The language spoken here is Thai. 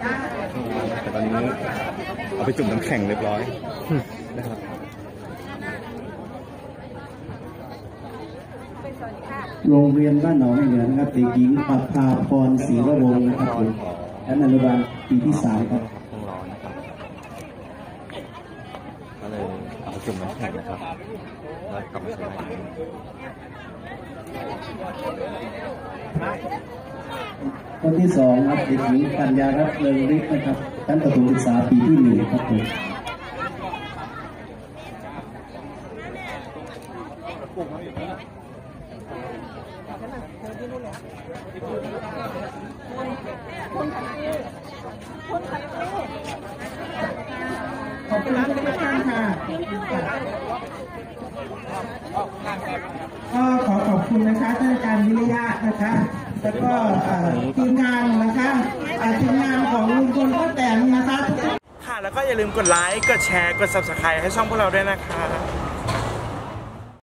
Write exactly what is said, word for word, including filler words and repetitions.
แต่ตอนนี้เอาไปจุ่มน้ำแข็งเรียบร้อยนะครับโรงเรียนบ้านหนองเหนือนะครับเด็กหญิงปัภาพรศรีววงศ์นะครับผมชั้นอนุบาลปีที่สามครับต้องร้อนนะครับก็เลยเอาไปจุ่มน้ำแข็งนะครับแล้วกลับมาใช้ได้คนที่สองครับเด็กหญิงกัญญารัตน์เริงฤทธิ์นะครับชั้นประถมศึกษาปีที่หนึ่งครับผมขอบคุณทุกท่านค่ะก็ขอขอบคุณนะคะท่านอาจารย์วิริยะนะคะแล้วก็ทีมงานนะคะทีมงานของลุงพลป้าแตนนะคะค่ะแล้วก็อย่าลืมกดไลค์กดแชร์กด ซับสไครบ์ ให้ช่องพวกเราด้วยนะคะ